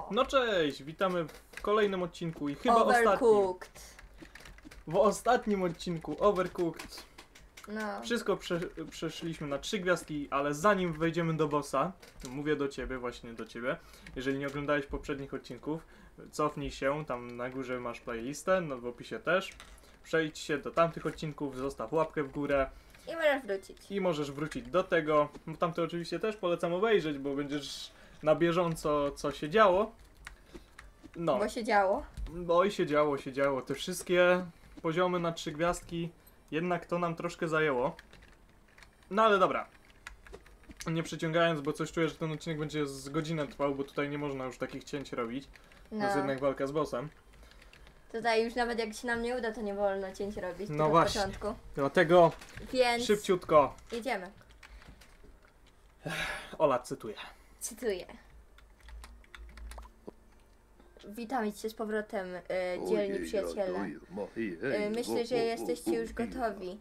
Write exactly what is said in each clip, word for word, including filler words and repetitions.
No cześć, witamy w kolejnym odcinku i chyba ostatnim. Overcooked. W ostatnim odcinku Overcooked. No. Wszystko prze przeszliśmy na trzy gwiazdki, ale zanim wejdziemy do bossa, mówię do ciebie, właśnie do ciebie, jeżeli nie oglądałeś poprzednich odcinków, cofnij się, tam na górze masz playlistę, no w opisie też. Przejdź się do tamtych odcinków, zostaw łapkę w górę. I możesz wrócić. I możesz wrócić do tego. Tamte oczywiście też polecam obejrzeć, bo będziesz na bieżąco, co się działo. No. Bo się działo. No i się działo, się działo. Te wszystkie poziomy na trzy gwiazdki, jednak to nam troszkę zajęło. No ale dobra. Nie przeciągając, bo coś czuję, że ten odcinek będzie z godzinę trwał, bo tutaj nie można już takich cięć robić. No. To jest jednak walka z bossem. Tutaj już nawet jak się nam nie uda, to nie wolno cięć robić. No tylko właśnie. w początku. Dlatego Więc szybciutko. jedziemy. Ola cytuje. Cytuję. Witam cię z powrotem, y, dzielni przyjaciele. Y, myślę, że jesteście już gotowi.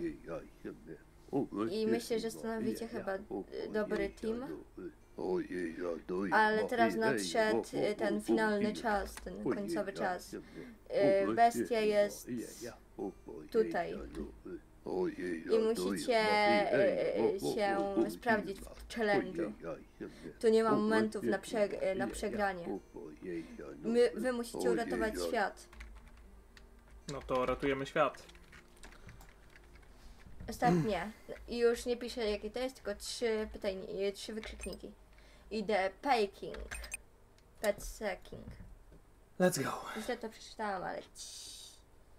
I myślę, że stanowicie chyba y, dobry team. Ale teraz nadszedł y, ten finalny czas, ten końcowy czas. Y, bestia jest tutaj. I musicie y, się sprawdzić w challenge'u. Tu nie ma momentów na, prze na przegranie. My, wy musicie uratować świat. No to ratujemy świat. Ostatnie. I już nie piszę jakie to jest, tylko trzy pytania, trzy wykrzykniki. I the packing. Pet secking. Let's go. Źle to przeczytałam, ale ciii.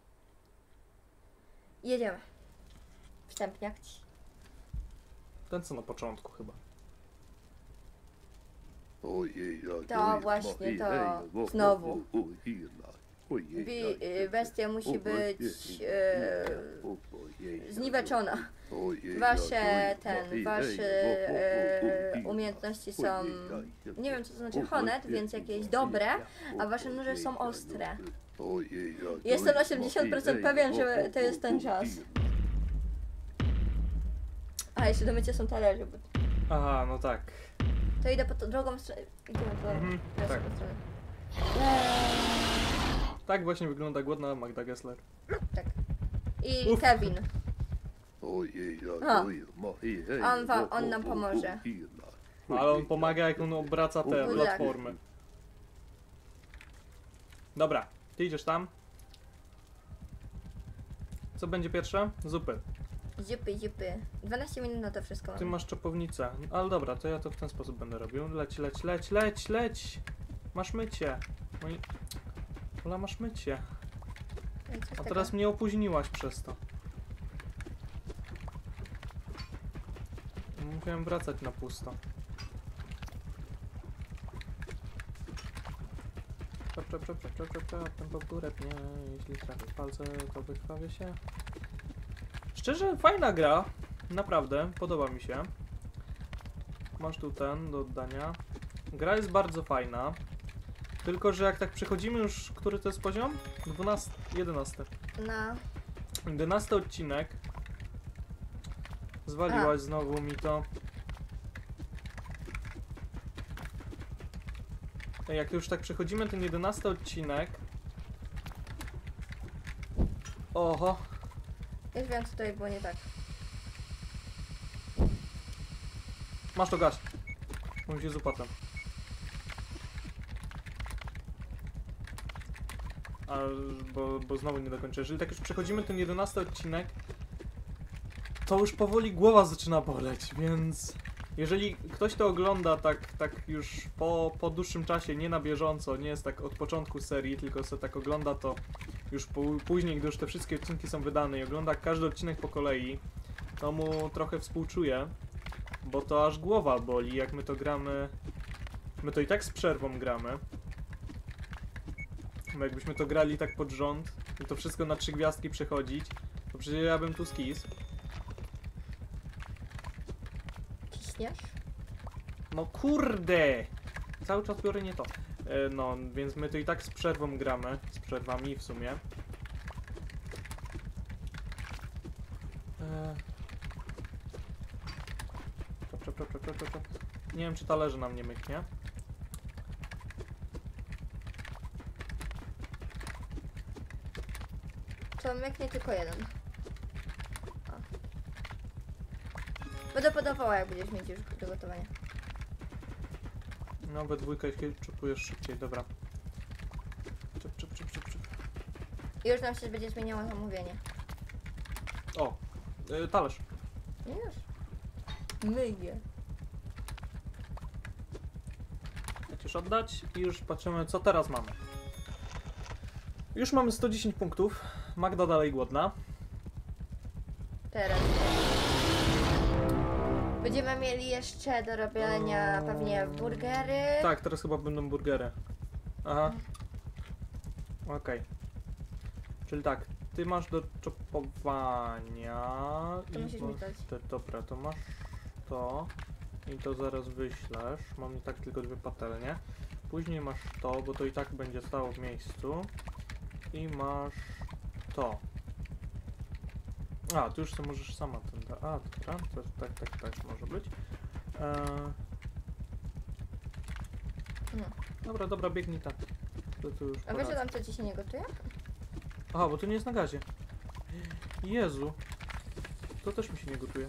Jedziemy. Wstępniak. Ten co na początku chyba. To właśnie to. Znowu. Bi y, bestia musi być y, zniweczona. Wasze ten, wasze y, umiejętności są, nie wiem co to znaczy honet, więc jakieś dobre, a wasze noże są ostre. Jestem na osiemdziesiąt procent pewien, że to jest ten czas. A jeszcze do mycia są talerze. Bo... Aha, no tak. To idę po to drugą stronę. Idziemy po Mhm, drugą tak. stronę. Tak właśnie wygląda głodna Magda Gessler. Tak. I Uf. Kevin. A. On, wam, on nam pomoże. Ale on pomaga, jak on obraca te Good platformy. Dobra, ty idziesz tam. Co będzie pierwsze? Zupy. Zipy, zipy. dwanaście minut na to wszystko. Ty masz czopownicę. Ale dobra, to ja to w ten sposób będę robił. Leć, leć, leć, leć, leć. Masz mycie. No i... Ola, masz mycie. No i co z A tego? teraz mnie opóźniłaś przez to. Musiałem wracać na pusto. Czep, czep, czep, czep, czep, czep, czep, tempo w górę pnie. Jeśli trafię w palce, to wykrwawię się. Szczerze, fajna gra. Naprawdę, podoba mi się. Masz tu ten do oddania. Gra jest bardzo fajna. Tylko, że jak tak przechodzimy już, który to jest poziom? dwunasty, jedenasty. No. jedenasty odcinek. Zwaliłaś A. znowu mi to. Ej, jak już tak przechodzimy ten jedenasty odcinek. Oho. Już wiem co tutaj było nie tak. Masz to gaś. Mówi się z upatem. A, bo, bo znowu nie dokończę. Jeżeli tak już przechodzimy ten jedenasty odcinek, to już powoli głowa zaczyna boleć, więc jeżeli ktoś to ogląda tak, tak już po, po dłuższym czasie, nie na bieżąco, nie jest tak od początku serii, tylko sobie tak ogląda to już po, później, gdy już te wszystkie odcinki są wydane i ogląda każdy odcinek po kolei, to mu trochę współczuję, bo to aż głowa boli, jak my to gramy. My to i tak z przerwą gramy. Bo jakbyśmy to grali tak pod rząd i to wszystko na trzy gwiazdki przechodzić, to przecież ja bym tu skis. Ciśniesz? No kurde! Cały czas biorę nie to. E, no, więc my to i tak z przerwą gramy. Z przerwami w sumie. E... Czop, czop, czop, czop, czop, czop. Nie wiem, czy talerze nam nie myknie. To myknie tylko jeden. O. Będę podawała, jak będziesz mieć już do gotowania. No, we dwójkę czepujesz szybciej, dobra. Czep, czep, czep, czep, czep. I już nam się będzie zmieniało zamówienie. O, y, talerz. No już. Myję. Chcesz oddać i już patrzymy, co teraz mamy. Już mamy sto dziesięć punktów. Magda dalej głodna. Teraz. Będziemy mieli jeszcze do robienia O... pewnie burgery. Tak, teraz chyba będą burgery. Aha. Okej. Okay. Czyli tak, ty masz do czopowania. To musisz mi dać. Te, dobra, to masz to. I to zaraz wyślesz. Mam i tak tylko dwie patelnie. Później masz to, bo to i tak będzie stało w miejscu. I masz to. A, tu już to możesz sama ten da. A, dobra, to tak, tak, tak może być. Eee... No. Dobra, dobra, biegnij tak. To, to już A wiesz, że tam co ci się nie gotuje? Aha, bo to nie jest na gazie. Jezu. To też mi się nie gotuje.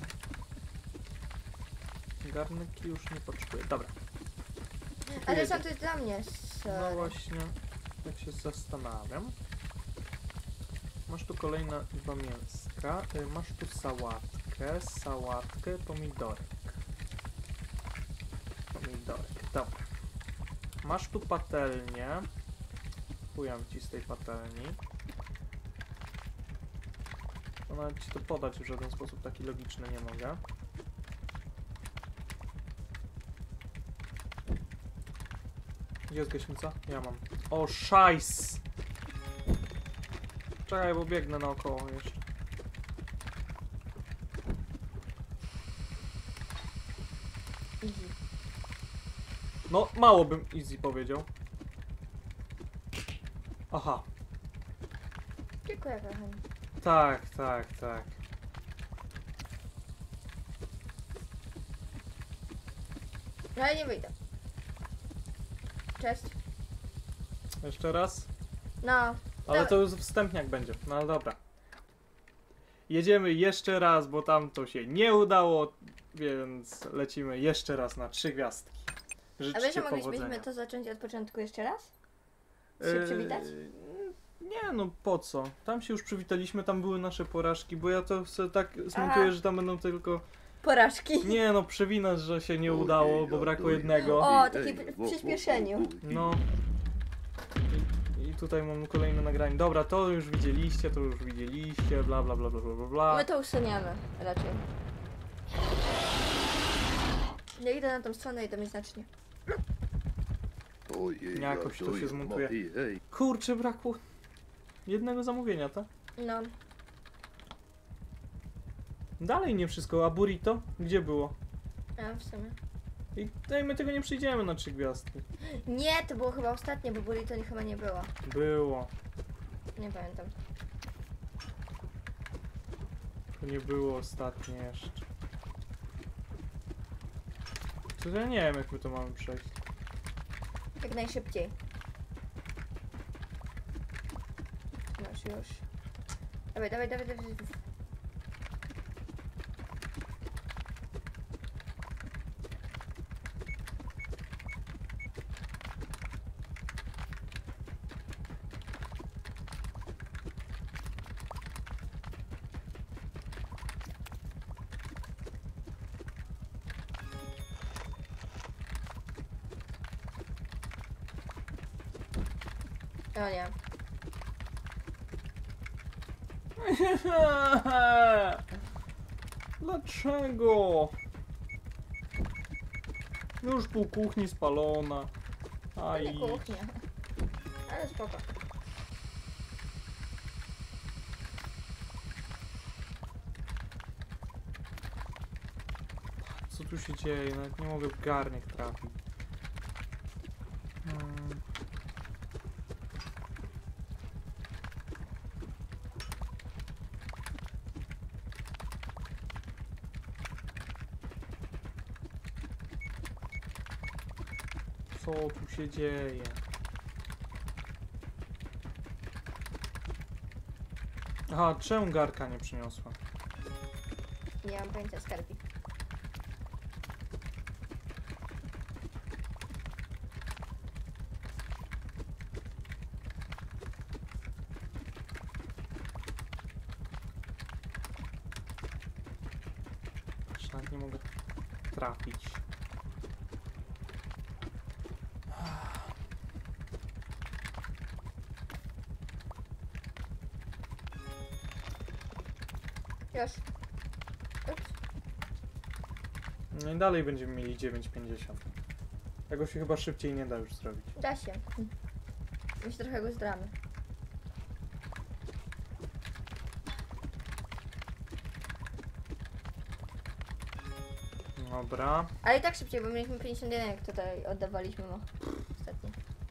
Garnki już nie potrzebuję. Dobra. Ale co to jest dla mnie? Sorry. No właśnie, tak się zastanawiam. Masz tu kolejne dwa mięska. Y, Masz tu sałatkę, sałatkę, pomidorek. Pomidorek, dobra. Masz tu patelnię. Chujam ci z tej patelni. No nawet ci to podać w żaden sposób taki logiczny nie mogę. Gdzie jest gaśnica? Ja mam. O, szajs! Czekaj, bo biegnę naokoło jeszcze. Easy. No, mało bym easy powiedział. Aha. Dziękuję, kochani. Tak, tak, tak. No ale nie wyjdę. Cześć. Jeszcze raz. No. Ale Dobra. to już wstępniak będzie. No ale dobra. Jedziemy jeszcze raz, bo tam to się nie udało, więc lecimy jeszcze raz na trzy gwiazdki. A wiesz, że Życzcie moglibyśmy powodzenia. to zacząć od początku jeszcze raz? Się Eee, przywitać? Nie no, po co? Tam się już przywitaliśmy, tam były nasze porażki, bo ja to sobie tak Aha. zmontuję, że tam będą tylko... Porażki. Nie no, przewinasz, że się nie udało, bo brakło jednego. O, takie w przyspieszeniu. No. I, I tutaj mam kolejne nagranie. Dobra, to już widzieliście, to już widzieliście, bla bla bla bla bla bla. My to usuniemy raczej. Ja idę na tą stronę i to mi znacznie. Jakoś to się zmontuje. Kurczę, brakło jednego zamówienia, tak? No. Dalej nie wszystko, a burrito? Gdzie było? A w sumie. I tutaj my tego nie przyjdziemy na trzy gwiazdki. Nie, to było chyba ostatnie, bo burrito nie, chyba nie było. Było. Nie pamiętam. To nie było ostatnie jeszcze. To ja nie wiem, jak my to mamy przejść. Jak najszybciej. Masz już. Dawaj, dawaj, dawaj, dawaj. O nie. Dlaczego? Już pół kuchni spalona. To A nie i kuchnia. Ale spoko. co tu się dzieje? Nawet nie mogę w garnek trafić. Hmm. Co tu się dzieje? Aha, czemu garka nie przyniosła? Nie mam pojęcia, skarbik. Aż nawet nie mogę trafić. Już. Ups. No i dalej będziemy mieli dziewięć pięćdziesiąt. Tego się chyba szybciej nie da już zrobić. Da się. Hm. My się trochę go zdramy. Dobra. Ale i tak szybciej, bo mieliśmy pięćdziesiąt jeden, jak tutaj oddawaliśmy mu ostatnio.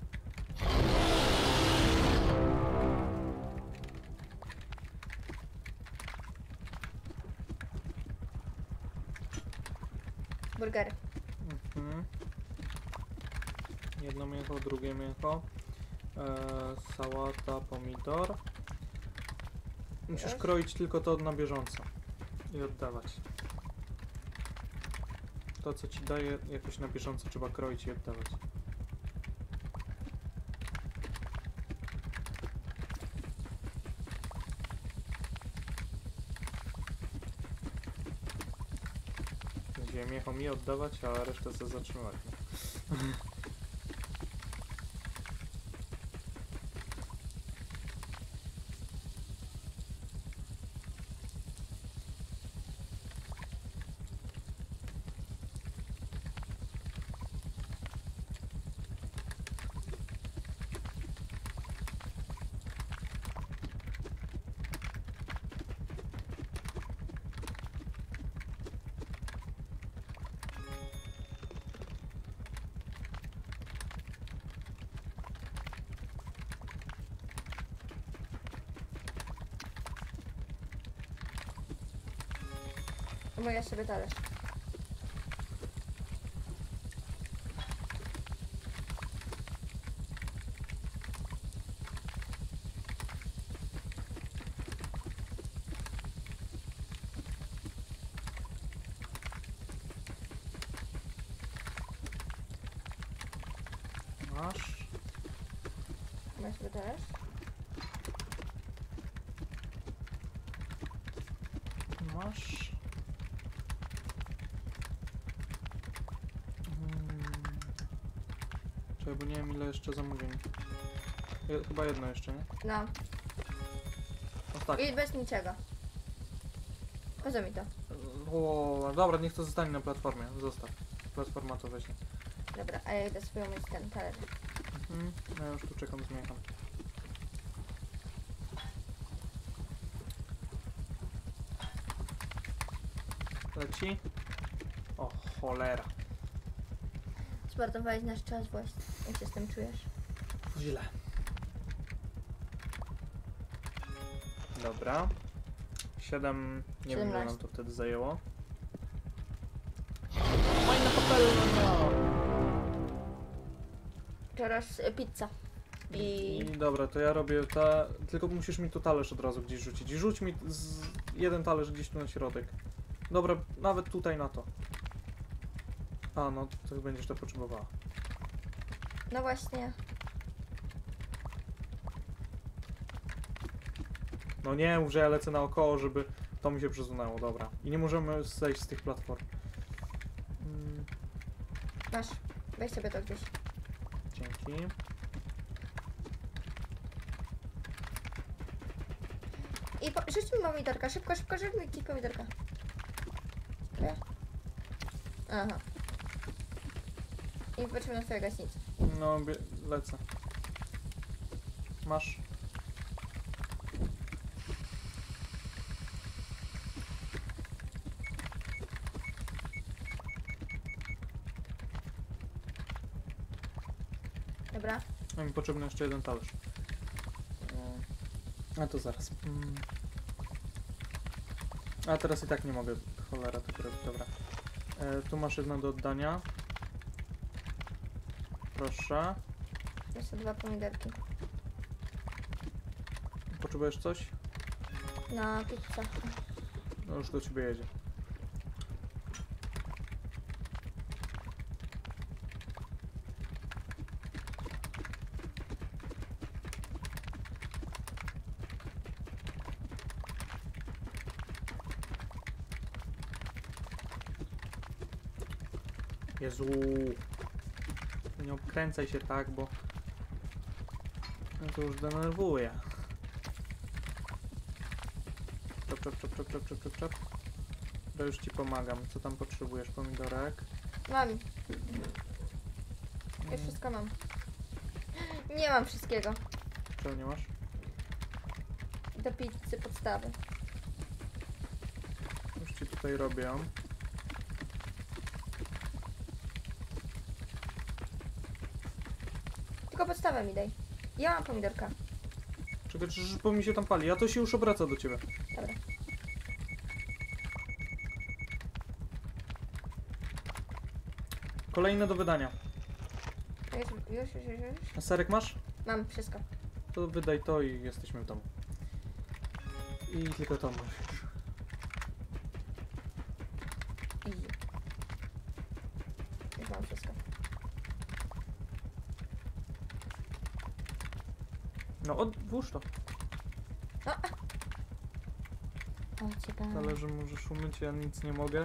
Burgery. Mhm. Jedno mięcho, drugie mięcho. Eee, sałata, pomidor. Musisz Już? kroić tylko to na bieżąco i oddawać. To, co ci daje, jakoś na bieżąco trzeba kroić i oddawać. Będzie mięcho mi oddawać, a resztę sobie zatrzymać. Moja sobie talerz. Masz. Moja sobie talerz. Masz. Czekaj, bo nie wiem ile jeszcze zamówień. Je, chyba jedno jeszcze, nie? No. Ostatnie. I bez niczego. Po co mi to? O, dobra, niech to zostanie na platformie. Zostaw. Platforma to weźmie. Dobra, a ja idę sobie umyć ten talerz. Mhm. No ja już tu czekam z mięchem. Leci. O, cholera. Zmarnowałeś nasz czas właśnie. Jak się z tym czujesz? Źle. Dobra. siedem. Nie wiem ile nam siedemnaście. to wtedy zajęło. Fajna papella! Teraz y, pizza. I... I dobra, to ja robię ta. Tylko musisz mi tu talerz od razu gdzieś rzucić. I rzuć mi z... jeden talerz gdzieś tu na środek. Dobra, nawet tutaj na to. A, no to będziesz to potrzebowała. No właśnie. No nie mów, że ja lecę naokoło, żeby to mi się przesunęło, dobra. I nie możemy zejść z tych platform. Mm, Masz. Weź sobie to gdzieś. dzięki. I po, rzuć mi pomidorka. Szybko, szybko, rzuć mi ci pomidorka. Nie? Aha. I patrzymy na twoje gaśnice. No, bie- lecę. Masz. Dobra. A mi potrzebny jeszcze jeden talerz. A to zaraz. Mm. A teraz i tak nie mogę. Cholera, to robić. Dobra. E, tu masz jedno do oddania. Proszę. Jeszcze dwa pomidorki. Potrzebujesz coś? na pizzę. No już do ciebie jedzie. Jezu. Nie obkręcaj się tak, bo no to już denerwuje. Czop, czop, czop, czop, czop, czop, czop, czop. To już ci pomagam. Co tam potrzebujesz? Pomidorek? Mam. Ja wszystko mam. Nie mam wszystkiego. Czego nie masz? Do pizzy podstawy. Już ci tutaj robię. Tylko podstawę mi daj. Ja mam pomidorka. Czekaj, czy- bo mi się tam pali. A to się już obraca do ciebie. Dobra. Kolejne do wydania. Już, już, już, już, już. A serek masz? Mam wszystko. To wydaj to i jesteśmy w domu. I tylko to musisz. Easy. Już mam wszystko. No odłóż to. No. O, ciekawe. Talerze możesz umyć, ja nic nie mogę.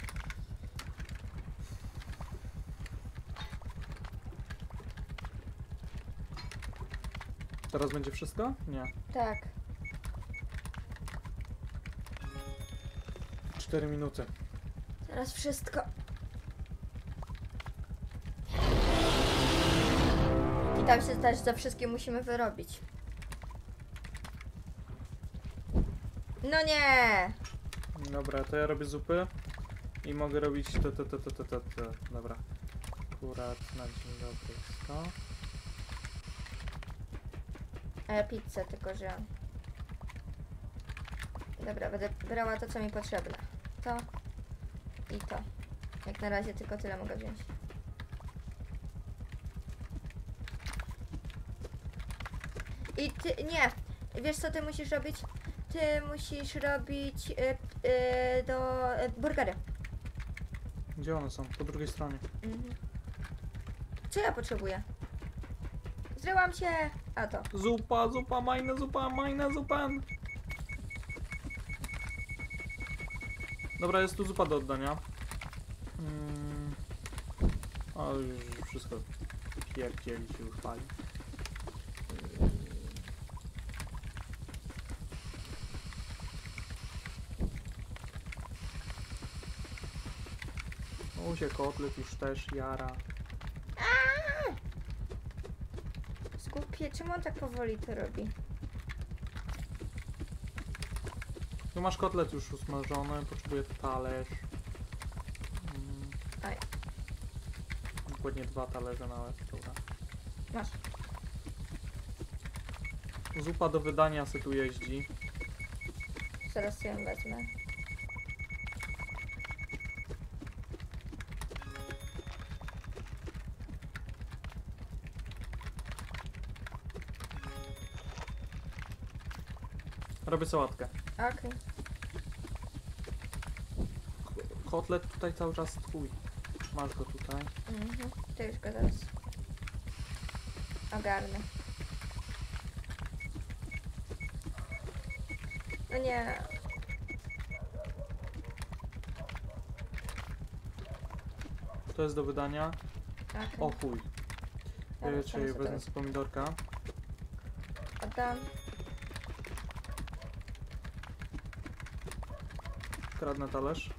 Teraz będzie wszystko? Nie. Tak. cztery minuty. Teraz wszystko. I tam się też za wszystkie musimy wyrobić. No nie! Dobra, to ja robię zupy. I mogę robić to, to, to, to, to, to, to. Dobra. Akurat na dzień dobry jest to. A ja pizzę, tylko że... Dobra, będę brała to, co mi potrzebne. To i to. Jak na razie tylko tyle mogę wziąć. I ty, nie, wiesz co ty musisz robić? Ty musisz robić y, y, do y, burgery. Gdzie one są? Po drugiej stronie. Mhm. Co ja potrzebuję? Zryłam się! A to. Zupa, zupa, majna zupa, majna zupa. Dobra, jest tu zupa do oddania. Mm. O, już wszystko pierdzieli się już pali. O, się kotlet już też jara. Skupie, czemu on tak powoli to robi? Tu masz kotlet już usmażony, potrzebuję talerz. Mm. Aj. Dokładnie dwa talerze nawet, dobra. Masz. Zupa do wydania se tu jeździ. Zaraz ją wezmę. Robię sałatkę. Okej. Kotlet tutaj cały czas twój. Masz go tutaj. Mhm. To już go zaraz ogarnę. No nie. To jest do wydania. Okej. O chuj. Dobra, Yy, czyli sam sobie wezmę z pomidorka. oddam. Kradnę talerz.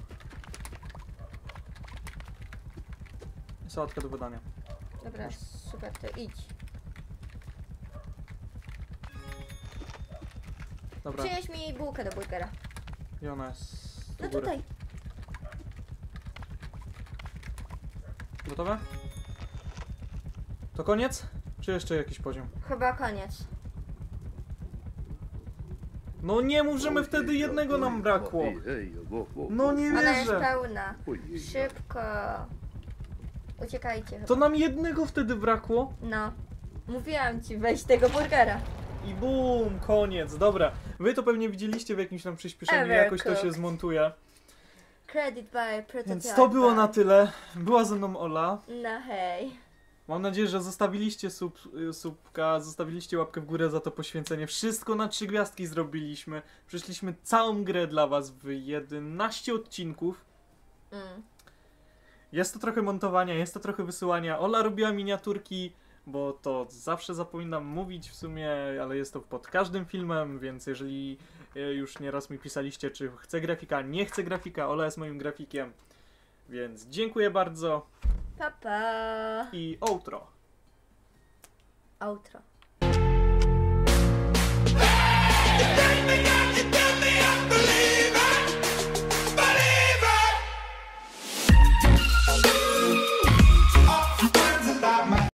I sałatkę do wydania. Dobra, super, to idź. Dobra. Przynieś mi bułkę do burgera. I ona jest do No góry. tutaj. Gotowe? To koniec? Czy jeszcze jakiś poziom? Chyba koniec. No nie mów, że my wtedy jednego nam brakło. No nie Ona jest wierzę. pełna. Szybko. Uciekajcie. To Chyba. nam jednego wtedy brakło. No. Mówiłam ci, weź tego burgera. i bum, koniec. Dobra, wy to pewnie widzieliście w jakimś tam przyspieszeniu, jakoś to się zmontuje. Credit by Prototype. Więc to było na tyle. Była ze mną Ola. No hej. Mam nadzieję, że zostawiliście sub, subka, zostawiliście łapkę w górę za to poświęcenie. Wszystko na trzy gwiazdki zrobiliśmy. Przeszliśmy całą grę dla was w jedenaście odcinków. Mm. Jest to trochę montowania, jest to trochę wysyłania. Ola robiła miniaturki, bo to zawsze zapominam mówić w sumie, ale jest to pod każdym filmem, więc jeżeli już nieraz mi pisaliście, czy chcę grafika, nie chcę grafika, Ola jest moim grafikiem. Więc dziękuję bardzo. Pa, pa. I outro. Outro.